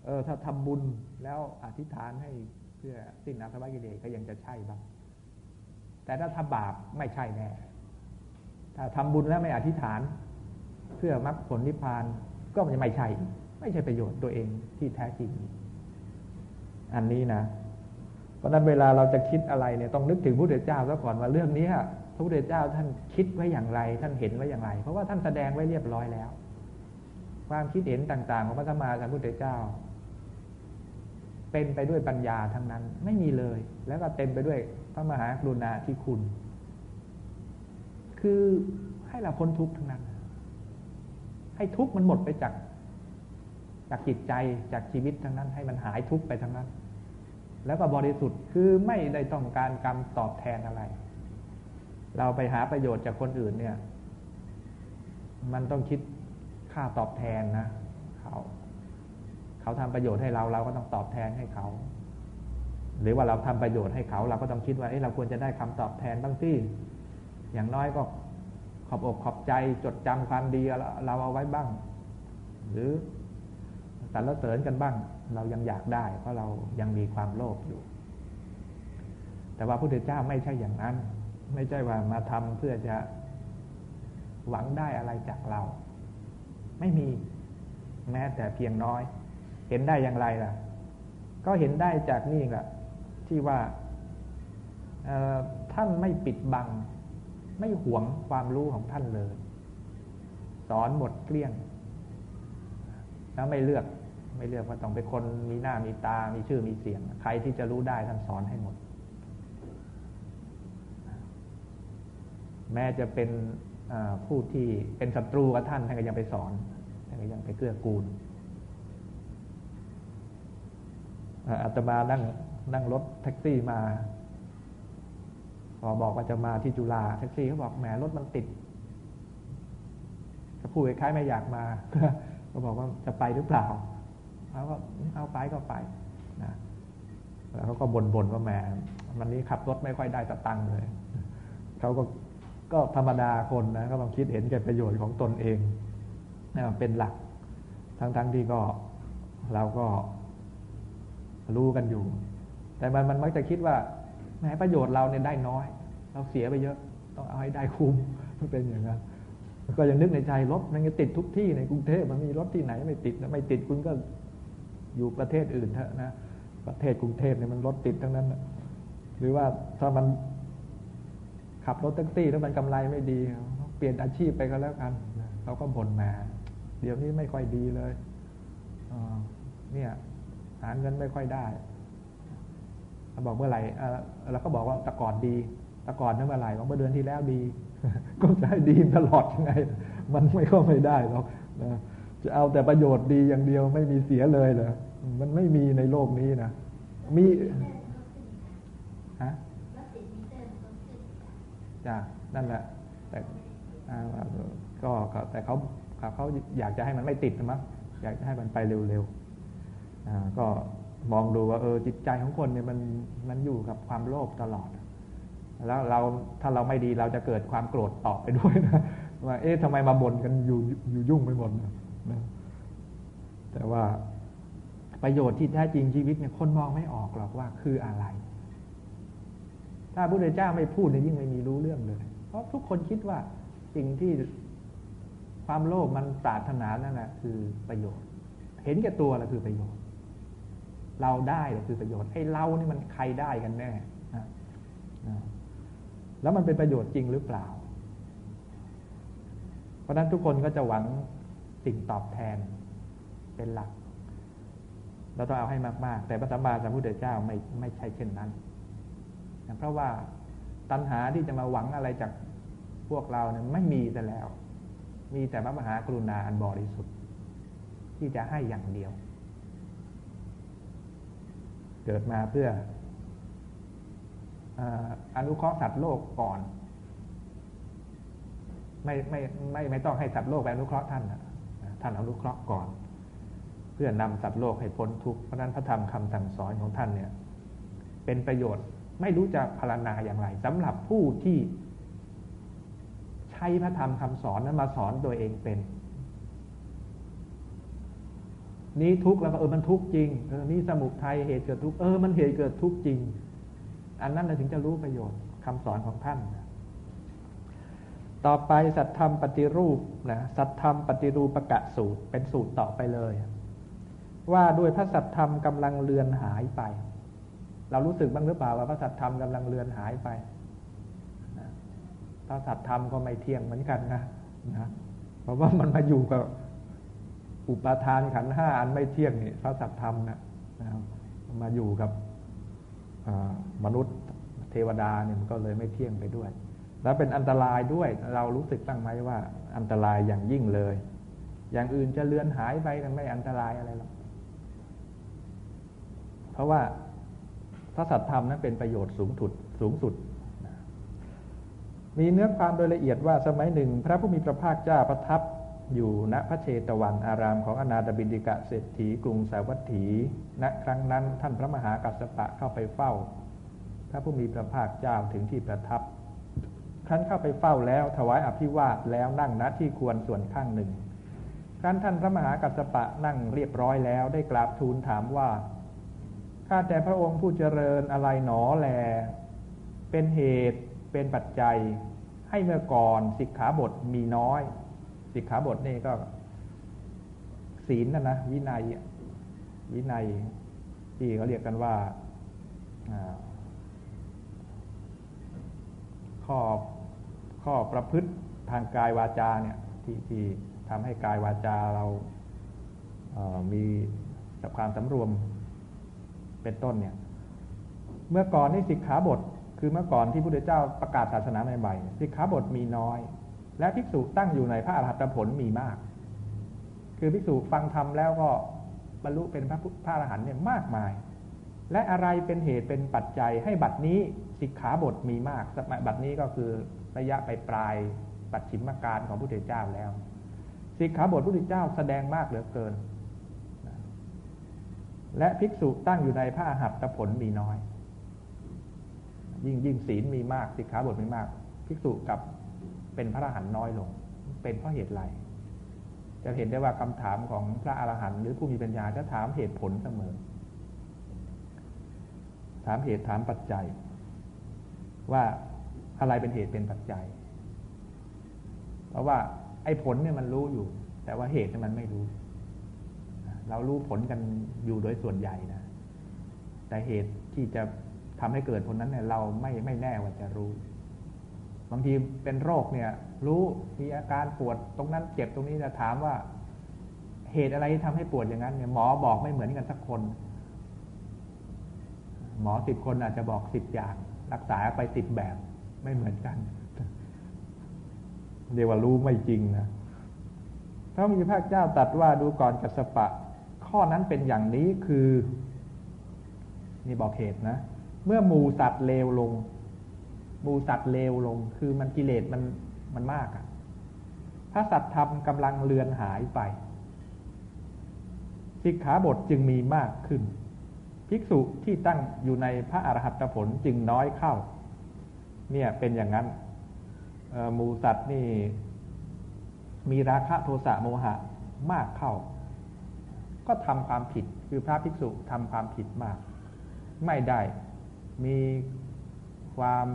ถ้าทำบุญแล้วอธิษฐานให้เพื่อสิ้นอาสวะกิเลสก็ยังจะใช่บ้างแต่ถ้าทำบาปไม่ใช่แน่ถ้าทำบุญแล้วไม่อธิษฐานเพื่อมรรคผลนิพพานก็ไม่ใช่ประโยชน์ตัวเองที่แท้จริงอันนี้นะเพราะนั้นเวลาเราจะคิดอะไรเนี่ยต้องนึกถึงพระพุทธเจ้าซะก่อนว่าเรื่องนี้พระพุทธเจ้าท่านคิดไว้อย่างไรท่านเห็นไว้อย่างไรเพราะว่าท่านแสดงไว้เรียบร้อยแล้วความคิดเห็นต่างๆของพระสัมมาสัมพุทธเจ้าเป็นไปด้วยปัญญาทั้งนั้นไม่มีเลยแล้วก็เต็มไปด้วยพระมหากรุณาธิคุณคือให้เราพ้นทุกข์ทั้งนั้นให้ทุกข์มันหมดไปจากจิตใจจากชีวิตทั้งนั้นให้มันหายทุกข์ไปทั้งนั้นแล้วก็บริสุทธิ์คือไม่ได้ต้องการกรรมตอบแทนอะไรเราไปหาประโยชน์จากคนอื่นเนี่ยมันต้องคิดค่าตอบแทนนะเขาทำประโยชน์ให้เราก็ต้องตอบแทนให้เขาหรือว่าเราทำประโยชน์ให้เขาเราก็ต้องคิดว่าเราควรจะได้คำตอบแทนบ้างที่อย่างน้อยก็ขอบอกขอบใจจดจำความดีเราเอาไว้บ้างหรือสรรเสริญกันบ้างเรายังอยากได้เพราะเรายังมีความโลภอยู่แต่ว่าพระพุทธเจ้าไม่ใช่อย่างนั้นไม่ใช่ว่ามาทำเพื่อจะหวังได้อะไรจากเราไม่มีแม้แต่เพียงน้อยเห็นได้อย่างไรล่ะก็เห็นได้จากนี่แหละที่ว่าท่านไม่ปิดบังไม่หวงความรู้ของท่านเลยสอนหมดเกลี้ยงแล้วไม่เลือกว่าต้องเป็นคนมีหน้ามีตามีชื่อมีเสียงใครที่จะรู้ได้ท่านสอนให้หมดแม้จะเป็นผู้ที่เป็นศัตรูกับท่านก็ยังไปสอนท่านก็ยังไปเกื้อกูลอาตมานั่งรถแท็กซี่มาพอบอกว่าจะมาที่จุฬาแท็กซี่เขาบอกแหมรถมันติดก็พูดคล้ายๆไม่อยากมาก็บอกว่าจะไปหรือเปล่าเขาก็เอาไปก็ไปนะแล้วเขาก็บ่นว่าแหมวันนี้ขับรถไม่ค่อยได้สตังค์เลยเขาก็ธรรมดาคนนะก็ต้องคิดเห็นแก่ประโยชน์ของตนเองเป็นหลักทั้งที่ก็เราก็รู้กันอยู่แต่มันมักจะคิดว่าแหมประโยชน์เราเนี่ยได้น้อยเราเสียไปเยอะต้องเอาให้ได้คุ้มมันเป็นอย่างนั้นก็ยังนึกในใจรถมันติดทุกที่ในกรุงเทพมันมีรถที่ไหนไม่ติดไม่ติดคุณก็อยู่ประเทศอื่นเถอะนะประเทศกรุงเทพเนี่ยมันรถติดทั้งนั้นหรือว่าถ้ามันขับรถแท็กซี่แล้วมันกำไรไม่ดีเปลี่ยนอาชีพไปก็แล้วกันเขาก็บ่นมาเดี๋ยวนี้ไม่ค่อยดีเลยเนี่ยหาเงินไม่ค่อยได้บอกเมื่อไหร่เราก็บอกว่าแต่ก่อนดีแต่ก่อนนั้นเมื่อไหร่ของเมื่อเดือนที่แล้วดีก็จะให้ดีตลอดยังไงมันไม่ได้หรอกนะจะเอาแต่ประโยชน์ดีอย่างเดียวไม่มีเสียเลยเหรอมันไม่มีในโลกนี้นะมีฮะจ้ะนั่นแหละแต่แต่เขาอยากจะให้มันไม่ติดมั้งอยากจะให้มันไปเร็วๆก็มองดูว่าจิตใจของคนเนี่ยมันอยู่กับความโลภตลอดแล้วถ้าเราไม่ดีเราจะเกิดความโกรธตอบไปด้วยนะว่าทำไมมาบ่นกันอยู่ยุ่งไปหมดนะแต่ว่าประโยชน์ที่แท้จริงชีวิตเนี่ยคนมองไม่ออกหรอกว่าคืออะไรถ้าพระพุทธเจ้าไม่พูดเนี่ยยิ่งไม่มีรู้เรื่องเลยเพราะทุกคนคิดว่าสิ่งที่ความโลภมันปรารถนานั่นแหละคือประโยชน์เห็นแก่ตัวแหละคือประโยชน์เราได้แหละคือประโยชน์ไอ้เรานี่มันใครได้กันแน่แล้วมันเป็นประโยชน์จริงหรือเปล่าเพราะนั้นทุกคนก็จะหวังสิ่งตอบแทนเป็นหลักเราต้องเอาให้มากๆแต่พระสัมมาสัมพุทธเจ้าไม่ใช่เช่นนั้นเพราะว่าตัณหาที่จะมาหวังอะไรจากพวกเราเนี่ยไม่มีแต่แล้วมีแต่พระมหากรุณาอันบริสุทธิ์ที่จะให้อย่างเดียวเกิดมาเพื่ออนุเคราะห์สัตว์โลกก่อนไม่ต้องให้สัตว์โลกไปอนุเคราะห์ท่านท่านอนุเคราะห์ก่อนเพื่อนำสัตว์โลกให้พ้นทุกข์เพราะนั้นพระธรรมคำสั่งสอนของท่านเนี่ยเป็นประโยชน์ไม่รู้จะพรรณนาอย่างไรสำหรับผู้ที่ใช้พระธรรมคำสอนนั้นมาสอนตัวเองเป็นนี้ทุกข์แล้วก็มันทุกข์จริงนี้สมุทัยเหตุเกิดทุกข์มันเหตุเกิดทุกข์จริงอันนั้นถึงจะรู้ประโยชน์คำสอนของท่านต่อไปสัทธรรมปฏิรูปนะสัทธรรมปฏิรูปกะสูตรเป็นสูตรต่อไปเลยว่าด้วยพระสัทธรรมกำลังเลือนหายไปเรารู้สึกบ้างหรือเปล่าว่าพระสัทธรรมกำลังเลือนหายไปนะพระสัทธรรมก็ไม่เที่ยงเหมือนกันนะเพราะว่ามันมาอยู่กับอุปาทานขันธ์5อันไม่เที่ยงนี่พระสัทธรรมนะมาอยู่กับมนุษย์เทวดาเนี่ยมันก็เลยไม่เที่ยงไปด้วยแล้วเป็นอันตรายด้วยเรารู้สึกบ้างไหมว่าอันตรายอย่างยิ่งเลยอย่างอื่นจะเลือนหายไปไม่อันตรายอะไรหรอกเพราะว่าพระสัทธรรมนั้นเป็นประโยชน์สูงสุดมีเนื้อความโดยละเอียดว่าสมัยหนึ่งพระผู้มีพระภาคเจ้าประทับอยู่ณพระเชตวันอารามของอนาถบิณฑิกะเศรษฐีกรุงสาวัตถีณครั้งนั้นท่านพระมหากัสสปะเข้าไปเฝ้าพระผู้มีพระภาคเจ้าถึงที่ประทับครั้นเข้าไปเฝ้าแล้วถวายอภิวาทแล้วนั่งณที่ควรส่วนข้างหนึ่งครั้นท่านพระมหากัสสปะนั่งเรียบร้อยแล้วได้กราบทูลถามว่าข้าแต่พระองค์ผู้เจริญอะไรหนอแลเป็นเหตุเป็นปัจจัยให้เมื่อก่อนสิกขาบทมีน้อยสิกขาบทนี่ก็ศีลนะวินัยที่เขาเรียกกันว่าข้อประพฤติทางกายวาจาเนี่ยที่ทำให้กายวาจาเรามีความสำรวมเป็นต้นเนี่ยเมื่อก่อนนี่สิกขาบทคือเมื่อก่อนที่พระพุทธเจ้าประกาศศาสนาใหม่ๆสิกขาบทมีน้อยและภิกษุตั้งอยู่ในพระอรหัตผลมีมากคือภิกษุฟังธรรมแล้วก็บรรลุเป็นพระอรหันต์เนี่ยมากมายและอะไรเป็นเหตุเป็นปัจจัยให้บัดนี้สิกขาบทมีมากบัดนี้ก็คือระยะปลายปัจฉิมกาลของพระพุทธเจ้าแล้วสิกขาบทพระพุทธเจ้าแสดงมากเหลือเกินและภิกษุตั้งอยู่ในพระอรหัตผลมีน้อยยิ่งศีลมีมากสิกขาบทมีมากภิกษุกับเป็นพระอรหันต์น้อยลงเป็นเพราะเหตุไรจะเห็นได้ว่าคำถามของพระอรหันต์หรือผู้มีปัญญาจะถามเหตุผลเสมอถามเหตุถามปัจจัยว่าอะไรเป็นเหตุเป็นปัจจัยเพราะว่าไอ้ผลเนี่ยมันรู้อยู่แต่ว่าเหตุเนี่ยมันไม่รู้เรารู้ผลกันอยู่โดยส่วนใหญ่นะแต่เหตุที่จะทำให้เกิดผลนั้นเนี่ยเราไม่แน่ว่าจะรู้บางทีเป็นโรคเนี่ยรู้มีอาการปวดตรงนั้นเจ็บตรงนี้จะถามว่าเหตุอะไรที่ทำให้ปวดอย่างนั้นเนี่ยหมอบอกไม่เหมือนกันสักคนหมอ10 คนอาจจะบอก10 อย่างรักษาไป10 แบบไม่เหมือนกันเรียกว่ารู้ไม่จริงนะพระมีพระเจ้าตรัสว่าดูก่อนกัสสปะข้อนั้นเป็นอย่างนี้คือนี่บอกเหตุนะเมื่อหมู่สัตว์เลวลงคือมันกิเลสมันมากอ่ะพระสัทธรรมกำลังเลือนหายไปสิกขาบทจึงมีมากขึ้นภิกษุที่ตั้งอยู่ในพระอรหัตผลจึงน้อยเข้าเนี่ยเป็นอย่างนั้นหมู่สัตว์นี่มีราคะโทสะโมหะมากเข้าก็ทำความผิดคือพระภิกษุทำความผิดมากไม่ได้มีความ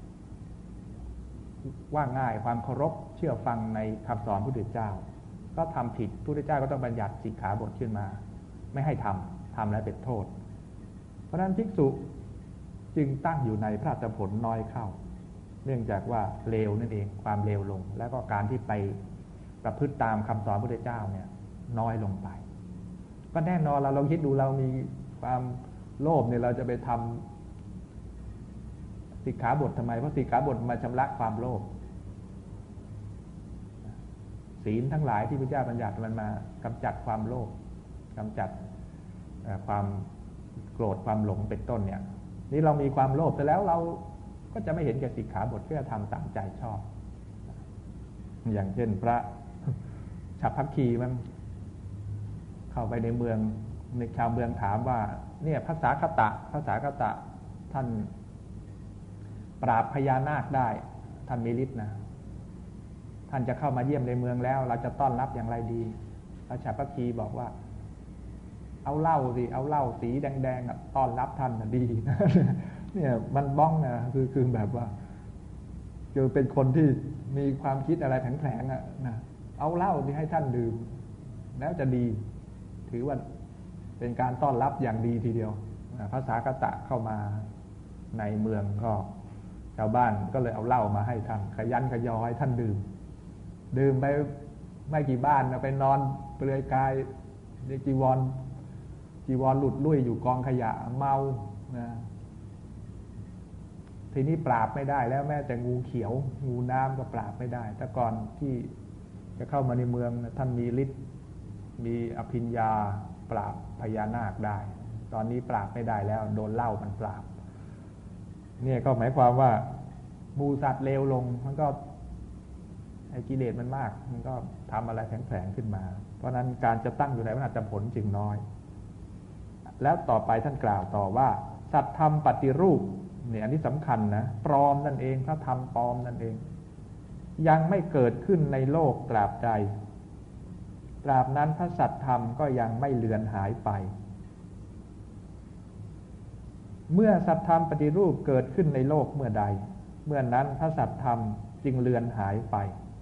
ว่าง่ายความเคารพเชื่อฟังในคำสอนพระพุทธเจ้าก็ทำผิดพระพุทธเจ้าก็ต้องบัญญัติสิกขาบทขึ้นมาไม่ให้ทำแล้วเป็นโทษเพราะฉะนั้นภิกษุจึงตั้งอยู่ในพระอรหัตผลน้อยเข้าเนื่องจากว่าเลวนั่นเองความเลวลงแล้วก็การที่ไปประพฤติตามคำสอนพระพุทธเจ้าเนี่ยน้อยลงไปก็แน่นอนเราคิดดูเรามีความโลภเนี่ยเราจะไปทำสิกขาบททำไมเพราะสิกขาบทมาชำระความโลภศีลทั้งหลายที่พระเจ้าบัญญัติมันมากำจัดความโลภกำจัดความโกรธความหลงเป็นต้นเนี่ยนี่เรามีความโลภแต่แล้วเราก็จะไม่เห็นแก่สิกขาบทเพื่อทำตามใจชอบอย่างเช่นพระฉัพพคีมันเข้าไปในเมืองในชาวเมืองถามว่าเนี่ยภาษาคตะท่านปราบพญานาคได้ท่านมีฤทธิ์นะท่านจะเข้ามาเยี่ยมในเมืองแล้วเราจะต้อนรับอย่างไรดีพระฉัพพคีบอกว่าเอาเหล้าสิเอาเหล้าสีแดงๆต้อนรับท่านนะดีนะเนี่ยมันบ้องนะคือแบบว่าคือเป็นคนที่มีความคิดอะไรแผลงๆนะเอาเหล้าที่ให้ท่านดื่มแล้วจะดีถือว่าเป็นการต้อนรับอย่างดีทีเดียวพระสากตะเข้ามาในเมืองก็ชาวบ้านก็เลยเอาเหล้ามาให้ท่านขยันขยอให้ท่านดื่มไปไม่กี่บ้านไปนอนเปลือยกายจีวรหลุดลุ่ยอยู่กองขยะเมานะทีนี้ปราบไม่ได้แล้วแม้แต่งูเขียวงูน้ำก็ปราบไม่ได้แต่ก่อนที่จะเข้ามาในเมืองท่านมีฤทธิ์มีอภิญญาปราบพญานาคได้ตอนนี้ปราบไม่ได้แล้วโดนเหล้ามันปราบเนี่ยก็หมายความว่ามูสัตว์เลวลงมันก็ไอ้กิเลสมันมากมันก็ทำอะไรแผลงๆขึ้นมาเพราะนั้นการจะตั้งอยู่ในพระอรหัตผลจึงน้อยแล้วต่อไปท่านกล่าวต่อว่าสัตธรรมปฏิรูปเนี่ยอันนี้สำคัญนะปลอมนั่นเองพระธรรมปลอมนั่นเองยังไม่เกิดขึ้นในโลกตราบใดตราบนั้นพระสัตธรรมก็ยังไม่เลือนหายไปเมื่อสัตธรรมปฏิรูปเกิดขึ้นในโลกเมื่อใดเมื่อนั้นพระสัตธรรมจึงเลือนหายไป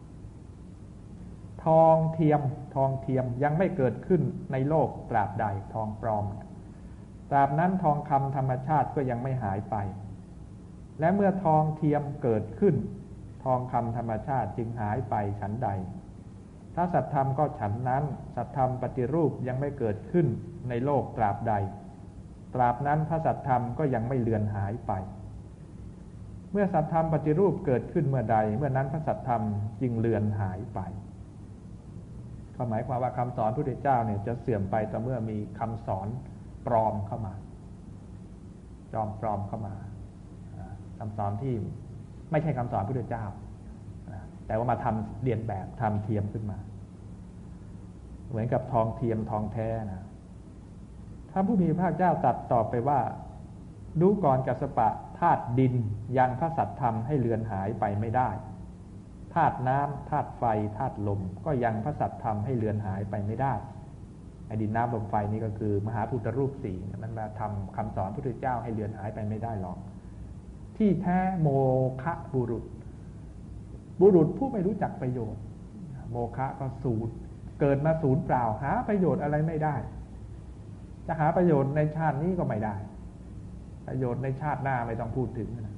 ทองเทียมยังไม่เกิดขึ้นในโลกตราบใดทองปลอมตราบนั้นทองคำธรรมชาติก็ยังไม่หายไปและเมื่อทองเทียมเกิดขึ้นทองคำธรรมชาติจึงหายไปฉันใดถ้าสัตธรรมก็ฉันนั้นสัตธรรมปฏิรูปยังไม่เกิดขึ้นในโลกตราบใดตราบนั้นพระสัตธรรมก็ยังไม่เลือนหายไปเมื่อสัตธรรมปฏิรูปเกิดขึ้นเมื่อใดเมื่อนั้นพระสัตธรรมจึงเลือนหายไปก็หมายความว่าคำสอนพระพุทธเจ้าเนี่ยจะเสื่อมไปต่อเมื่อมีคำสอนปลอมเข้ามาจอมปลอมเข้ามาคำสอนที่ไม่ใช่คำสอนพระพุทธเจ้าแต่ว่ามาทำเรียนแบบทำเทียมขึ้นมาเหมือนกับทองเทียมทองแท้นะพระผู้มีพระภาคเจ้าตรัสตอบไปว่าดูก่อนกัสสปะธาตุดินยังพระสัตธรรมให้เลือนหายไปไม่ได้ธาตุน้ำธาตุไฟธาตุลมก็ยังพระสัตธรรมให้เลือนหายไปไม่ได้ไอ้ดินน้ำลมไฟนี่ก็คือมหาพุทธรูปสี่มันมาทำคำสอนพระพุทธเจ้าให้เลือนหายไปไม่ได้หรอกที่แท้โมฆะบุรุษผู้ไม่รู้จักประโยชน์โมฆะก็ศูนย์เกิดมาศูนย์เปล่าหาประโยชน์อะไรไม่ได้จะหาประโยชน์ในชาตินี้ก็ไม่ได้ประโยชน์ในชาติหน้าไม่ต้องพูดถึงนะ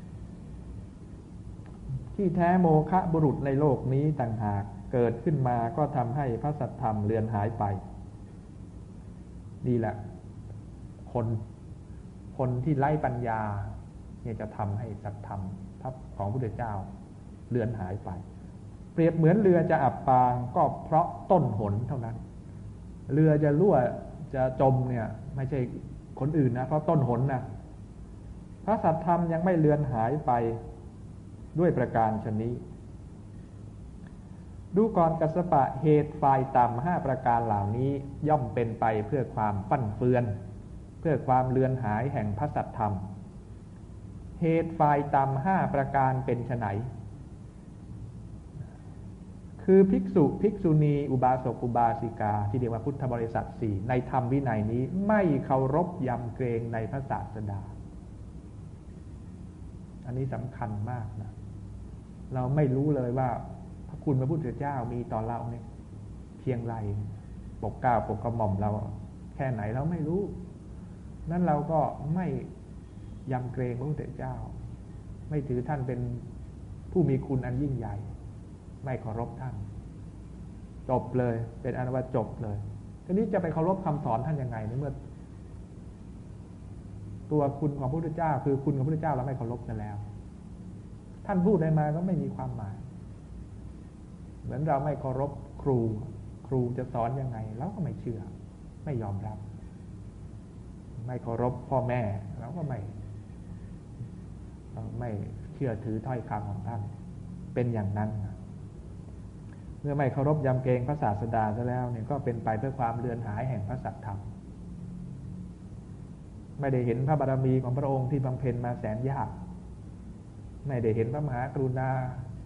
ที่แท้โมฆะบุรุษในโลกนี้ต่างหากเกิดขึ้นมาก็ทำให้พระสัทธรรมเลือนหายไปนี่แหละคนที่ไร้ปัญญาเนี่ยจะทำให้สัทธรรมของพระพุทธเจ้าเลือนหายไปเปรียบเหมือนเรือจะอับปางก็เพราะต้นหนเท่านั้นเรือจะรั่วจะจมเนี่ยไม่ใช่คนอื่นนะเพราะต้นหนนะพระสัทธรรมยังไม่เลือนหายไปด้วยประการชนี้ดูก่อนกัสสปะเหตุฝ่ายต่ำ5ประการเหล่านี้ย่อมเป็นไปเพื่อความฟั่นเฟือนเพื่อความเลือนหายแห่งพระสัทธรรมเหตุฝ่ายต่ำ5ประการเป็นไฉนคือภิกษุภิกษุณีอุบาสกอุบาสิกาที่เรียกว่าพุทธบริษัท4ในธรรมวินัยนี้ไม่เคารพยำเกรงในพระศาสดาอันนี้สำคัญมากนะเราไม่รู้เลยว่าพระคุณพระพุทธเจ้ามีต่อเราเนี่ยเพียงไรปกเกล้าปกกระหม่อมเราแค่ไหนเราไม่รู้นั้นเราก็ไม่ยำเกรงพระพุทธเจ้าไม่ถือท่านเป็นผู้มีคุณอันยิ่งใหญ่ไม่เคารพท่านจบเลยเป็นอันว่าจบเลยทีนี้จะไปเคารพคำสอนท่านยังไงในเมื่อตัวคุณของพระพุทธเจ้าคือคุณของพระพุทธเจ้าเราไม่เคารพกันแล้วท่านพูดอะไรมาก็ไม่มีความหมายเหมือนเราไม่เคารพครูจะสอนยังไงเราก็ไม่เชื่อไม่ยอมรับไม่เคารพพ่อแม่เราก็ไม่เชื่อถือถ้อยคำของท่านเป็นอย่างนั้นเมื่อไม่เคารพยำเกรงพระศาสดาซะแล้วเนี่ยก็เป็นไปเพื่อความเลือนหายแห่งพระสัทธรรมไม่ได้เห็นพระบารมีของพระองค์ที่บำเพ็ญมาแสนยากไม่ได้เห็นพระมหากรุณา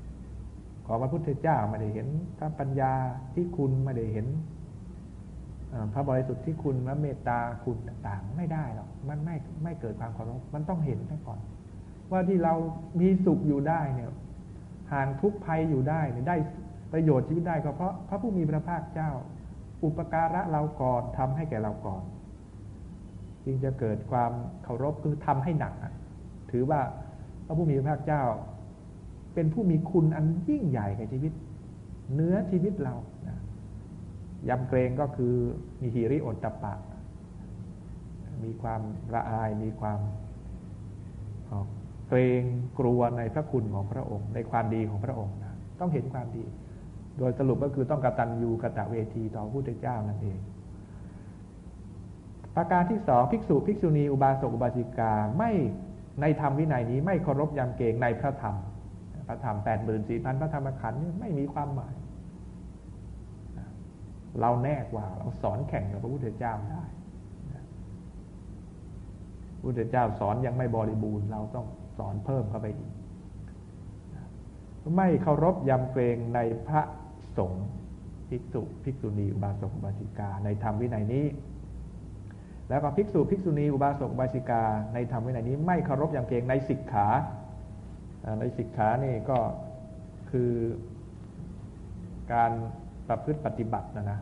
ของพระพุทธเจ้าไม่ได้เห็นพระปัญญาที่คุณไม่ได้เห็นพระบริสุทธิ์ที่คุณพระเมตตาคุณต่างๆไม่ได้หรอกมันไม่เกิดความเคารพมันต้องเห็นซะก่อนว่าที่เรามีสุขอยู่ได้เนี่ยห่างทุกข์ภัยอยู่ได้เนี่ยได้ประโยชน์ชีวิตได้ก็เพราะพระผู้มีพระภาคเจ้าอุปการะเราก่อนทำให้แก่เราก่อนจึงจะเกิดความเคารพคือทำให้หนักถือว่าพระผู้มีพระภาคเจ้าเป็นผู้มีคุณอันยิ่งใหญ่ในชีวิตเหนือชีวิตเรานะยำเกรงก็คือมีหิริโอตตัปปะมีความละอายมีความเกรงกลัวในพระคุณของพระองค์ในความดีของพระองค์นะต้องเห็นความดีโดยสรุปก็คือต้องกตัญญูกตเวทีต่อพระพุทธเจ้านั่นเองประการที่สองภิกษุภิกษุณีอุบาสกอุบาสิกาไม่ในธรรมวินัยนี้ไม่เคารพยำเกรงในพระธรรมพระธรรม 84,000 พระธรรมขันธ์นี่ไม่มีความหมายเราแน่กว่าเราสอนแข่งกับพระพุทธเจ้าได้พระพุทธเจ้าสอนยังไม่บริบูรณ์เราต้องสอนเพิ่มเข้าไปอีกไม่เคารพยำเกรงในพระสงฆ์ภิกษุภิกษุณีอุบาสกอุบาสิกาในธรรมวินัยนี้แล้วก็ภิกษุภิกษุณีอุบาสกอุบาสิกาในธรรมวินัยนี้ไม่เคารพยำเกรงในสิกขาในสิกขานี่ก็คือการประพฤติปฏิบัตินะ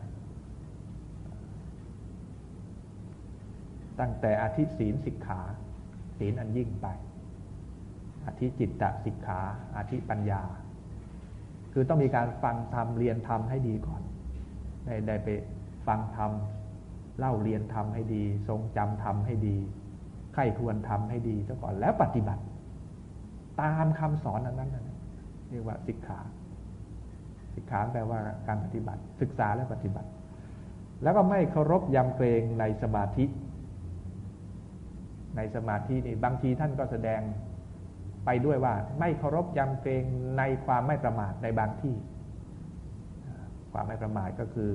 ตั้งแต่อธิศีลสิกขาศีลอันยิ่งไปอธิจิตตสิกขาอธิปัญญาคือต้องมีการฟังธรรมเรียนธรรมให้ดีก่อนได้ไปฟังธรรมเล่าเรียนธรรมให้ดีทรงจำธรรมให้ดีใคร่ครวญธรรมให้ดีซะก่อนแล้วปฏิบัติตามคำสอนนั้นเรียกว่าสิกขาสิกขาแปลว่าการปฏิบัติศึกษาและปฏิบัติแล้วก็ไม่เคารพยำเกรงในสมาธิในสมาธินี่บางทีท่านก็แสดงไปด้วยว่าไม่เคารพยำเกรงในความไม่ประมาทในบางที่ความไม่ประมาทก็คือ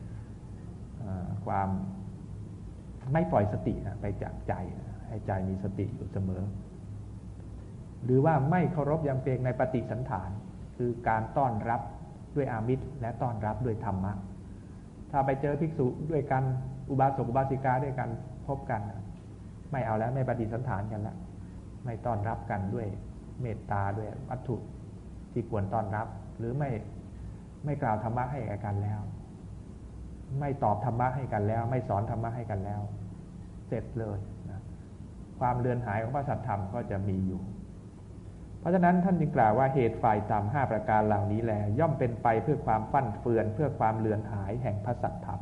ความไม่ปล่อยสติไปจากใจให้ใจมีสติอยู่เสมอหรือว่าไม่เคารพยำเกรงในปฏิสันถานคือการต้อนรับด้วยอามิตรและต้อนรับด้วยธรรมะถ้าไปเจอภิกษุด้วยกันอุบาสกอุบาสิกาด้วยกันพบกันไม่เอาแล้วไม่ปฏิสันถานกันแล้วไม่ต้อนรับกันด้วยเมตตาด้วยวัตถุที่ควรต้อนรับหรือไม่กล่าวธรรมะให้แก่กันแล้วไม่ตอบธรรมะให้กันแล้วไม่สอนธรรมะให้กันแล้วเสร็จเลยนะความเลือนหายของพระสัทธรรมก็จะมีอยู่เพราะฉะนั้นท่านจึงกล่าวว่าเหตุฝ่ายต่ำ5ประการเหล่านี้แลย่อมเป็นไปเพื่อความฟั่นเฟือนเพื่อความเลือนหายแห่งพระสัทธรรม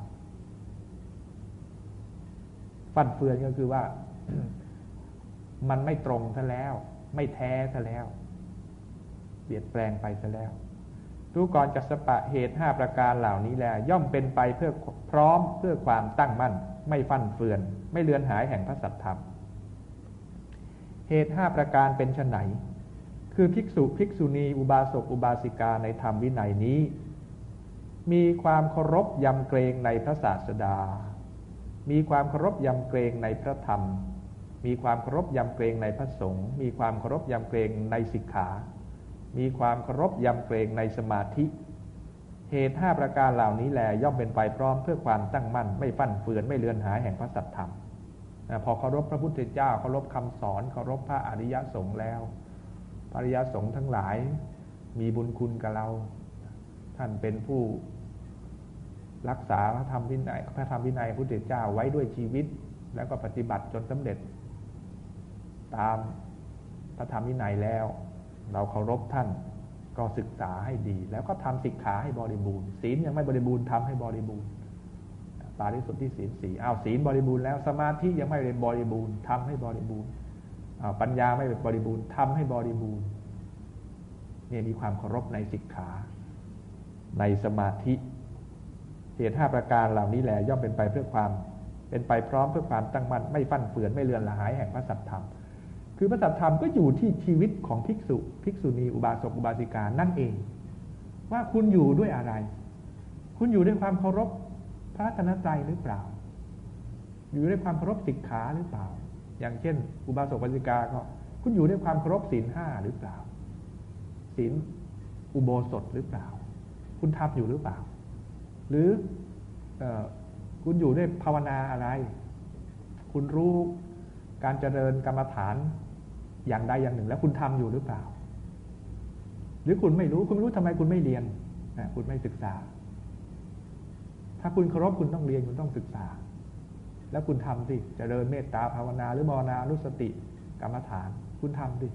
ฟั่นเฟือนก็คือว่า มันไม่ตรงซะแล้วไม่แท้ซะแล้วเปลี่ยนแปลงไปซะแล้วรู้ก่อนกัสสปะเหตุ5ประการเหล่านี้แลย่อมเป็นไปเพื่อพร้อมเพื่อความตั้งมั่นไม่ฟั่นเฟือนไม่เลือนหายแห่งพระสัทธรรมเหตุ5ประการเป็นไฉนคือภิกษุภิกษุณีอุบาสกอุบาสิกาในธรรมวินัยนี้มีความเคารพยำเกรงในพระศาสดามีความเคารพยำเกรงในพระธรรมมีความเคารพยำเกรงในพระสงฆ์มีความเคารพยำเกรงในสิกขามีความเคารพยำเกรงในสมาธิเหตุ5ประการเหล่านี้แลย่อมเป็นไปพร้อมเพื่อความตั้งมั่นไม่ฟั่นเฟือนไม่เลือนหายแห่งพระสัทธรรมพอเคารพพระพุทธเจ้าเคารพคำสอนเคารพพระอริยสงฆ์แล้วพระอริยสงฆ์ทั้งหลายมีบุญคุณกับเราท่านเป็นผู้รักษาพระธรรมวินัยพระธรรมวินัยพระพุทธเจ้าไว้ด้วยชีวิตแล้วก็ปฏิบัติจนสำเร็จตามพระธรรมวินัยแล้วเราเคารพท่านก็ศึกษาให้ดีแล้วก็ทำสิกขาให้บริบูรณ์ศีลยังไม่บริบูรณ์ทำให้บริบูรณ์ปาริสุทธิศีล4ศีลบริบูรณ์แล้วสมาธิยังไม่บริบูรณ์ทำให้บริบูรณ์ปัญญาไม่บริบูรณ์ทำให้บริบูรณ์เนี่ยมีความเคารพในสิกขาในสมาธิเหตุ5ประการเหล่านี้แหละย่อมเป็นไปเพื่อความเป็นไปพร้อมเพื่อความตั้งมั่นไม่ฟั่นเฟือนไม่เลือนหายแห่งพระสัทธรรมคือพระสัทธรรมก็อยู่ที่ชีวิตของภิกษุภิกษุณีอุบาสกอุบาสิกานั่นเองว่าคุณอยู่ด้วยอะไรคุณอยู่ด้วยความเคารพพระรัตนตรัยหรือเปล่าอยู่ด้วยความเคารพสิกขาหรือเปล่าอย่างเช่นอุบาสกอุบาสิกาก็คุณอยู่ด้วยความเคารพศีล5หรือเปล่าศีลอุโบสถหรือเปล่าคุณทำอยู่หรือเปล่าหรือคุณอยู่ด้วยภาวนาอะไรคุณรู้การเจริญกรรมฐานอย่างใดอย่างหนึ่งแล้วคุณทำอยู่หรือเปล่าหรือคุณไม่รู้คุณไม่รู้ทำไมคุณไม่เรียนคุณไม่ศึกษาถ้าคุณเคารพคุณต้องเรียนคุณต้องศึกษาแล้วคุณทำสิเจริญเมตตาภาวนาหรือมรณานุสติกรรมฐานคุณทำสิ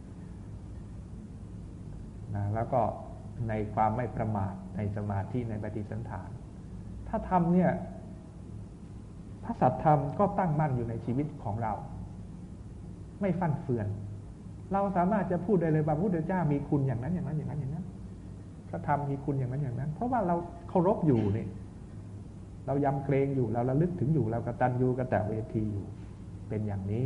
แล้วก็ในความไม่ประมาทในสมาธิในปฏิสันถานถ้าทำเนี่ยพระสัทธรรมก็ตั้งมั่นอยู่ในชีวิตของเราไม่ฟั่นเฟือนเราสามารถจะพูดได้เลยว่าพระพุทธเจ้ามีคุณอย่างนั้นอย่างนั้นอย่างนั้นอย่างนั้นพระธรรมมีคุณอย่างนั้นอย่างนั้นเพราะว่าเราเคารพอยู่นี่เรายำเกรงอยู่เราระลึกถึงอยู่เรากตัญญูกตเวทีอยู่เป็นอย่างนี้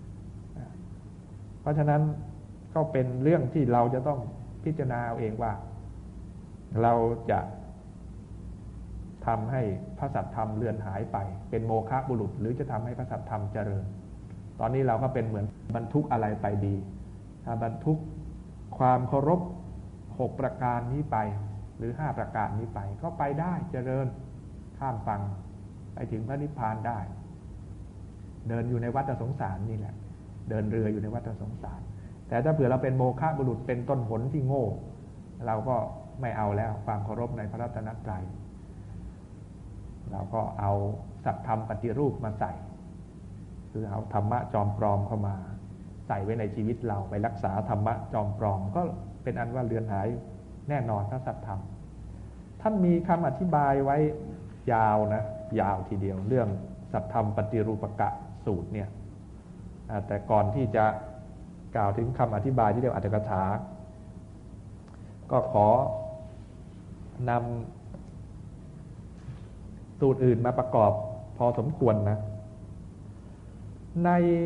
เพราะฉะนั้นก็เป็นเรื่องที่เราจะต้องพิจารณาเอาเองว่าเราจะทำให้พระสัทธรรมเลือนหายไปเป็นโมฆะบุรุษหรือจะทำให้พระสัทธรรมเจริญตอนนี้เราก็เป็นเหมือนบรรทุกอะไรไปดีถ้าบรรทุกความเคารพ6ประการนี้ไปหรือ5ประการนี้ไปก็ไปได้เจริญข้ามฝั่งไปถึงพระนิพพานได้เดินอยู่ในวัฏสงสารนี่แหละเดินเรืออยู่ในวัฏสงสารแต่ถ้าเผื่อเราเป็นโมฆะบุรุษเป็นต้นหนที่โง่เราก็ไม่เอาแล้วความเคารพในพระรัตนตรัยเราก็เอาสัพธรรมปฏิรูปมาใส่คือเอาธรรมะจอมปลอมเข้ามาใส่ไว้ในชีวิตเราไปรักษาธรรมะจอมปลอมก็เป็นอันว่าเลือนหายแน่นอนพระสัทธรรมท่านมีคำอธิบายไว้ยาวนะยาวทีเดียวเรื่องสัพธรรมปฏิรูปกะสูตรเนี่ยแต่ก่อนที่จะกล่าวถึงคำอธิบายที่เรียกอรรถกถาก็ขอนำสูตรอื่นมาประกอบพอสมควรนะใน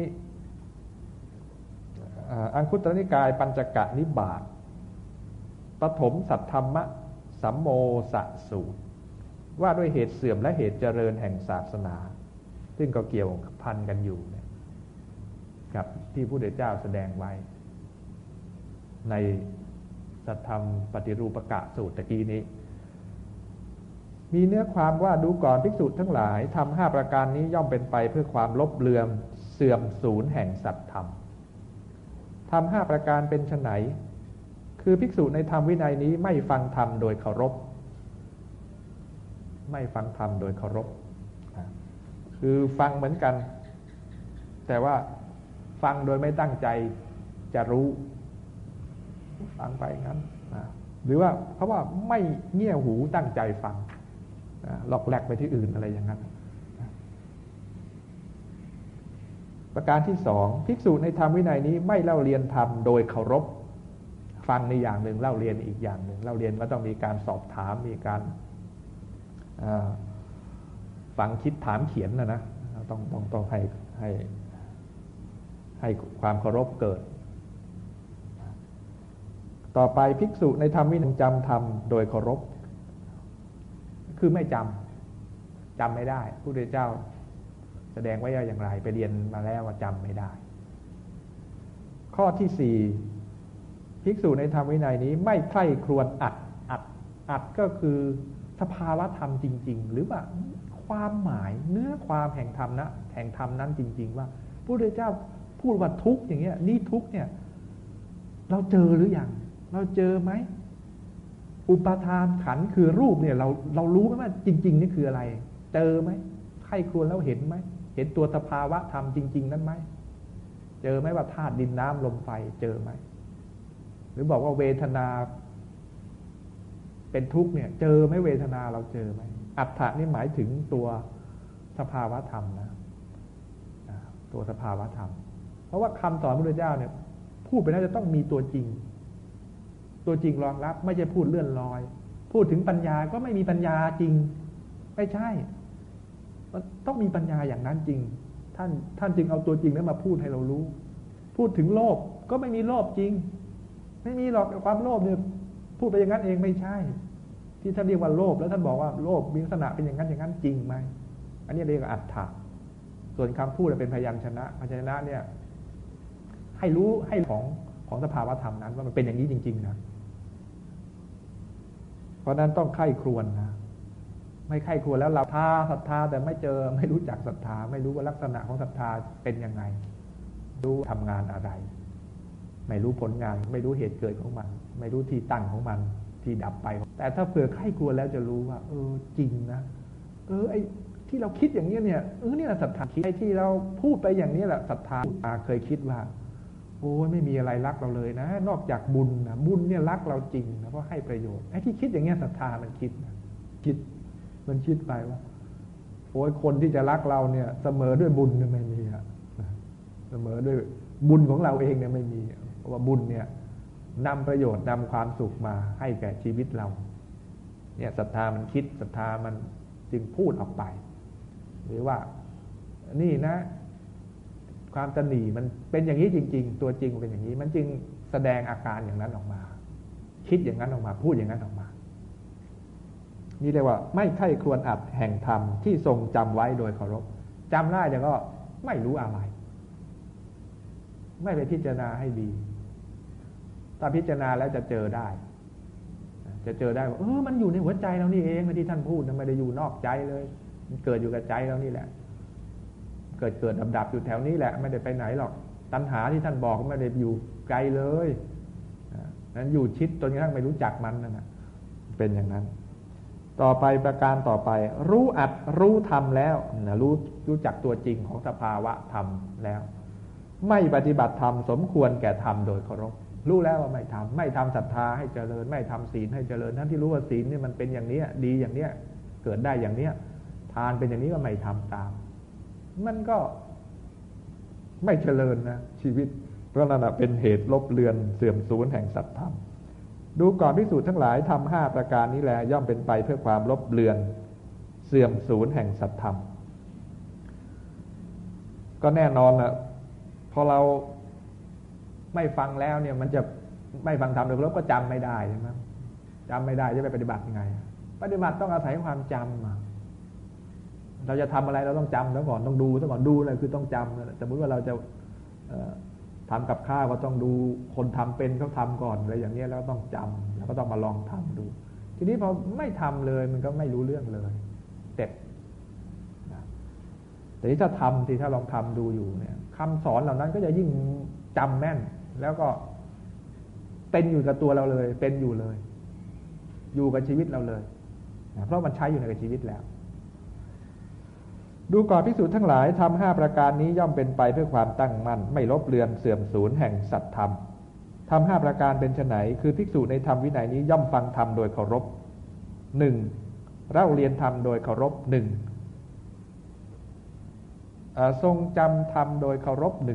อังคุตรนิกายปัญจกนิบาตปฐมสัทธรรมสัมโมสสูตรว่าด้วยเหตุเสื่อมและเหตุเจริญแห่งศาสนาซึ่งก็เกี่ยวพันกันอยู่กับที่พระพุทธเจ้าแสดงไว้ในสัทธรรมปฏิรูปกะสูตรตะกี้นี้มีเนื้อความว่าดูก่อนภิกษุทั้งหลายทำ5ประการนี้ย่อมเป็นไปเพื่อความลบเลือนเสื่อมสูญแห่งสัตธรรมทำ5ประการเป็นไฉนคือภิกษุในธรรมวินัยนี้ไม่ฟังธรรมโดยเคารพไม่ฟังธรรมโดยเคารพคือฟังเหมือนกันแต่ว่าฟังโดยไม่ตั้งใจจะรู้ฟังไปงั้นหรือว่าเขาว่าไม่เงี่ยหูตั้งใจฟังหลอกแหลกไปที่อื่นอะไรอย่างนั้นประการที่2ภิกษุในธรรมวินัยนี้ไม่เล่าเรียนธรรมโดยเคารพฟังในอย่างหนึ่งเล่าเรียนอีกอย่างหนึ่งเล่าเรียนก็ต้องมีการสอบถามมีการฟังคิดถามเขียนนะต้องให้ความเคารพเกิดต่อไปภิกษุในธรรมวินัยจำธรรมโดยเคารพคือไม่จำไม่ได้พระพุทธเจ้าแสดงไว้อย่างไรไปเรียนมาแล้วว่าจำไม่ได้ข้อที่4ภิกษุในธรรมวินัยนี้ไม่ใคร่ครวญอัดก็คือสภาวะธรรมจริงๆหรือว่าความหมายเนื้อความแห่งธรรมนั้นจริงๆว่าพระพุทธเจ้าพูดว่าทุกข์อย่างเงี้ยนี่ทุกข์เนี่ยเราเจอหรือยังเราเจอไหมอุปาทานขันธ์คือรูปเนี่ยเรารู้ไหมว่าจริงๆนี่คืออะไรเจอไหมใคร่ครวญแล้วเห็นไหมเห็นตัวสภาวะธรรมจริงๆนั้นไหมเจอไหมว่าธาตุดินน้ำลมไฟเจอไหมหรือบอกว่าเวทนาเป็นทุกข์เนี่ยเจอไหมเวทนาเราเจอไหมอัฏฐะนี่หมายถึงตัวสภาวะธรรมนะตัวสภาวะธรรมเพราะว่าคำสอนพระพุทธเจ้าเนี่ยพูดไปแล้วจะต้องมีตัวจริงรองรับไม่ใช่พูดเลื่อนลอยพูดถึงปัญญาก็ไม่มีปัญญาจริงไม่ใช่มันต้องมีปัญญาอย่างนั้นจริงท่านจึงเอาตัวจริงนั้นมาพูดให้เรารู้พูดถึงโลภก็ไม่มีโลภจริงไม่มีหรอกความโลภเนี่ยพูดไปอย่างนั้นเองไม่ใช่ที่ท่านเรียกว่าโลภแล้วท่านบอกว่าโลภมีลักษณะเป็นอย่างนั้นจริงไหมอันนี้เรียกว่าอัฏฐะส่วนคำพูดเป็นพยัญชนะเนี่ยให้รู้ให้ของสภาวะธรรมนั้นว่ามันเป็นอย่างนี้จริงๆนะเพราะนั้นต้องใคร่ครวญนะไม่ใคร่ควรแล้วเราศรัทธาแต่ไม่เจอไม่รู้จักศรัทธาไม่รู้ว่าลักษณะของศรัทธาเป็นยังไงรู้ทำงานอะไรไม่รู้ผลงานไม่รู้เหตุเกิดของมันไม่รู้ที่ตั้งของมันที่ดับไปแต่ถ้าเผื่อใคร่ควรแล้วจะรู้ว่าจริงนะไอ้ที่เราคิดอย่างนี้เนี่ยนี่แหละศรัทธาไอ้ที่เราพูดไปอย่างนี้แหละศรัทธาเคยคิดว่าโอ้ไม่มีอะไรรักเราเลยนะนอกจากบุญนะบุญเนี่ยรักเราจริงนะเพราะให้ประโยชน์ไอ้ที่คิดอย่างเงี้ยศรัทธามันคิดมันคิดไปว่าโอ้ยคนที่จะรักเราเนี่ยเสมอด้วยบุญเนี่ยไม่มีอะเสมอด้วยบุญของเราเองเนี่ยไม่มีเพราะว่าบุญเนี่ยนำประโยชน์นำความสุขมาให้แก่ชีวิตเราเนี่ยศรัทธามันคิดศรัทธามันจึงพูดออกไปหรือว่านี่นะความตนีมันเป็นอย่างนี้จริงๆตัวจริงเป็นอย่างนี้มันจึงแสดงอาการอย่างนั้นออกมาคิดอย่างนั้นออกมาพูดอย่างนั้นออกมานี่เรียกว่าไม่ใคร่ควรอัดแห่งธรรมที่ทรงจำไว้โดยเคารพจำได้แต่ก็ไม่รู้อะไรไม่ไปพิจารณาให้ดีถ้าพิจารณาแล้วจะเจอได้ว่ามันอยู่ในหัวใจเรานี่เองที่ท่านพูดไม่ได้อยู่นอกใจเลยมันเกิดอยู่กับใจเรานี่แหละเกิดดับอยู่แถวนี้แหละไม่ได้ไปไหนหรอกตัณหาที่ท่านบอกไม่ได้อยู่ไกลเลยนั้นอยู่ชิดจนกระทั่งไม่รู้จักมันนั่นแหละเป็นอย่างนั้นต่อไปประการต่อไปรู้อัดรู้ธรรมแล้วนะรู้จักตัวจริงของสภาวะธรรมแล้วไม่ปฏิบัติธรรมสมควรแก่ธรรมโดยเคารพรู้แล้วว่าไม่ทำศรัทธาให้เจริญไม่ทำศีลให้เจริญท่านที่รู้ว่าศีลนี่มันเป็นอย่างนี้ดีอย่างเนี้ยเกิดได้อย่างเนี้ยทานเป็นอย่างนี้ก็ไม่ทำตามมันก็ไม่เจริญนะชีวิตเพราะนั่นเป็นเหตุลบเลือนเสื่อมสูญแห่งสัตธรรมดูก่อนภิกษุทั้งหลายทำ5ประการนี้แลย่อมเป็นไปเพื่อความลบเลือนเสื่อมสูญแห่งสัตธรรมก็แน่นอนนะพอเราไม่ฟังแล้วเนี่ยมันจะไม่ฟังธรรมโดยเคารพก็จำไม่ได้ใช่ไหมจำไม่ได้จะไปปฏิบัติยังไงปฏิบัติต้องอาศัยความจำเราจะทำอะไรเราต้องจำแล้วก่อนต้องดูซะก่อนดูอะไรคือต้องจำสมมติว่าเราจะทำกับข้าวก็ต้องดูคนทำเป็นเขาทำก่อนอะไรอย่างนี้แล้วต้องจำแล้วก็ต้องมาลองทำดูทีนี้พอไม่ทำเลยมันก็ไม่รู้เรื่องเลยเจ็บแต่ถ้าทำที่ถ้าลองทำดูอยู่เนี่ยคำสอนเหล่านั้นก็จะยิ่งจำแม่นแล้วก็เป็นอยู่กับตัวเราเลยเป็นอยู่เลยอยู่กับชีวิตเราเลยเพราะมันใช้อยู่ในชีวิตแล้วดูก่อนภิกษุทั้งหลายทำ5ประการนี้ย่อมเป็นไปเพื่อความตั้งมั่นไม่ลบเลือนเสื่อมสูญแห่งสัตธรรมทำ5ประการเป็นไฉนคือภิกษุในธรรมวินัยนี้ย่อมฟังธรรมโดยเคารพ 1. เล่าเรียนธรรมโดยเคารพ 1. ทรงจำธรรมโดยเคารพ 1.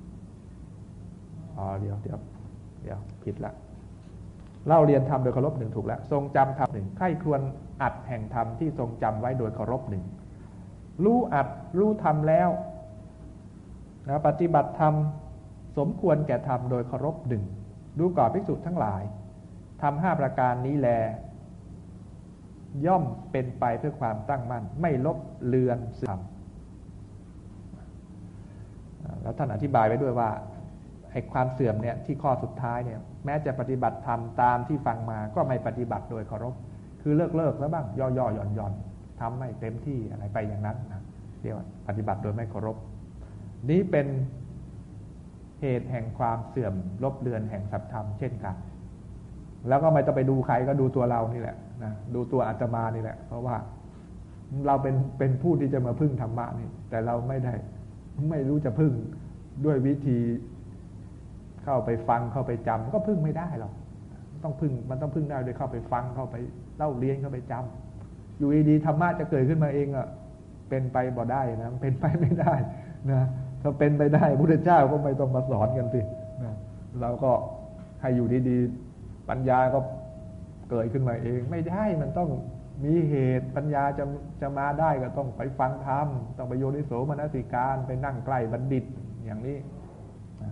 เดี๋ยวผิดละเล่าเรียนธรรมโดยเคารพ 1ถูกแล้วทรงจำธรรม 1ใคร่ควรอัดแห่งธรรมที่ทรงจำไว้โดยเคารพ 1รู้อัดรู้ธรรมแล้วนะปฏิบัติธรรมสมควรแก่ธรรมโดยเคารพ 1ดูก่อนภิกษุทั้งหลายทำ5ประการนี้แลย่อมเป็นไปเพื่อความตั้งมั่นไม่ลบเลือนเสื่อมแล้วท่านอธิบายไว้ด้วยว่าไอ้ความเสื่อมเนี่ยที่ข้อสุดท้ายเนี่ยแม้จะปฏิบัติธรรมตามที่ฟังมาก็ไม่ปฏิบัติโดยเคารพคือเลิกแล้วบ้างย่อหย่อนทำไม่เต็มที่อะไรไปอย่างนั้นนะเรียกว่าปฏิบัติโดยไม่เคารพนี้เป็นเหตุแห่งความเสื่อมลบเลือนแห่งสัตธรรมเช่นกันแล้วก็ไม่ต้องไปดูใครก็ดูตัวเรานี่แหละนะดูตัวอาตมานี่แหละเพราะว่าเราเป็นผู้ที่จะมาพึ่งธรรมะนี่แต่เราไม่รู้จะพึ่งด้วยวิธีเข้าไปฟังเข้าไปจำก็พึ่งไม่ได้หรอกมันต้องพึ่งได้โดยเข้าไปฟังเข้าไปเล่าเรียนเข้าไปจำอยู่ดีๆธรรมะจะเกิดขึ้นมาเองเป็นไปบ่ได้นะเป็นไปไม่ได้นะถ้าเป็นไปได้พระพุทธเจ้าก็ไม่ต้องมาสอนกันสินะเราก็ให้อยู่ดีๆปัญญาก็เกิดขึ้นมาเองไม่ได้มันต้องมีเหตุปัญญาจะมาได้ก็ต้องไปฟังธรรมต้องไปโยนิโสมนสิการไปนั่งใกล้บัณฑิตอย่างนี้นะ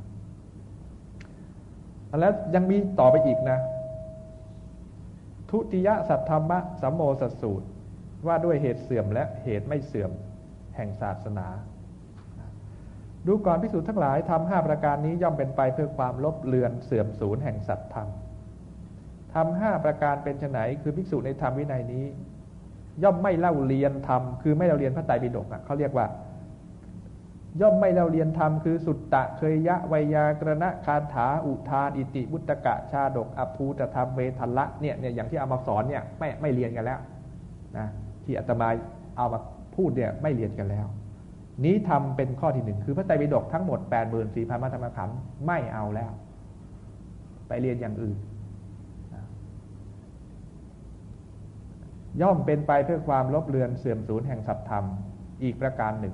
แล้วยังมีต่อไปอีกนะทุติยสัทธรรมะสัมโมสสูตรว่าด้วยเหตุเสื่อมและเหตุไม่เสื่อมแห่งศาสนาดูก่อนภิกษุทั้งหลายทำ5ประการนี้ย่อมเป็นไปเพื่อความลบเลือนเสื่อมสูญแห่งสัตธรรมทำ5ประการเป็นไฉนคือภิกษุในธรรมวินัยนี้ย่อมไม่เล่าเรียนธรรมคือไม่เล่าเรียนพระไตรปิฎกเขาเรียกว่าย่อมไม่เล่าเรียนธรรมคือสุตตะเคยยะไวยากรณะคาถาอุทานอิติบุตตกะชาดกอภูตธรรมเวทัลละเนี่ยอย่างที่เอามาสอนเนี่ยไม่เรียนกันแล้วนะที่อาตมาเอามาพูดเนี่ยไม่เรียนกันแล้วนี้ทำเป็นข้อที่หนึ่งคือพระไตรปิฎกทั้งหมด 84,000 มัทธรรมขันธ์ไม่เอาแล้วไปเรียนอย่างอื่นย่อมเป็นไปเพื่อความลบเลือนเสื่อมสูญแห่งสัตธรรมอีกประการหนึ่ง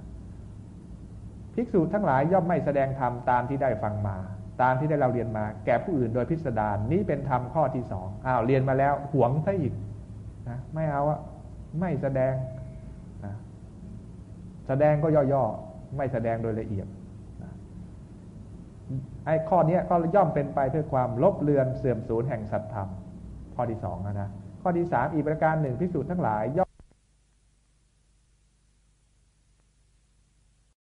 ภิกษุทั้งหลายย่อมไม่แสดงธรรมตามที่ได้ฟังมาตามที่ได้เราเรียนมาแก่ผู้อื่นโดยพิสดารนี้เป็นธรรมข้อที่สองเรียนมาแล้วหวงซะอีกนะไม่เอาไม่แสดงนะแสดงก็ย่อๆไม่แสดงโดยละเอียดนะไอ้ข้อนี้ก็ย่อมเป็นไปเพื่อความลบเลือนเสื่อมสูญแห่งสัตธรรมข้อที่สองนะข้อที่สามอีกประการหนึ่งภิกษุทั้งหลายย่อม